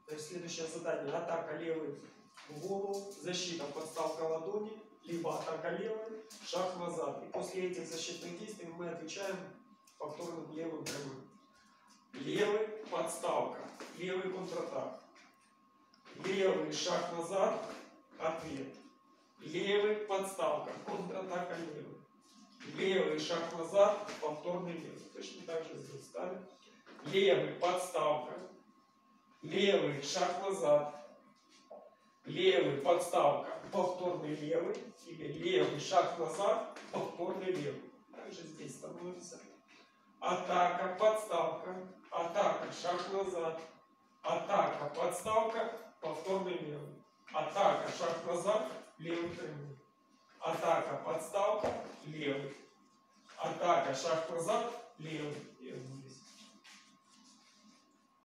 То есть следующее задание: атака левый в голову, защита подставка ладони, либо атака левой, шаг назад. И после этих защитных действий мы отвечаем повторным левым прямым. Левый подставка, левый контратак, левый шаг назад, ответ. Левый подставка, контратака левый. Левый шаг назад, повторный левый. Точно так же здесь ставим. Левый подставка, левый шаг назад, левый подставка, повторный левый, или левый шаг назад, повторный левый. Также здесь становится атака, подставка, атака, шаг назад, атака, подставка, повторный левый. Атака, шаг назад, левый прямой. Атака, подставка, левый. Атака, шаг назад, левый.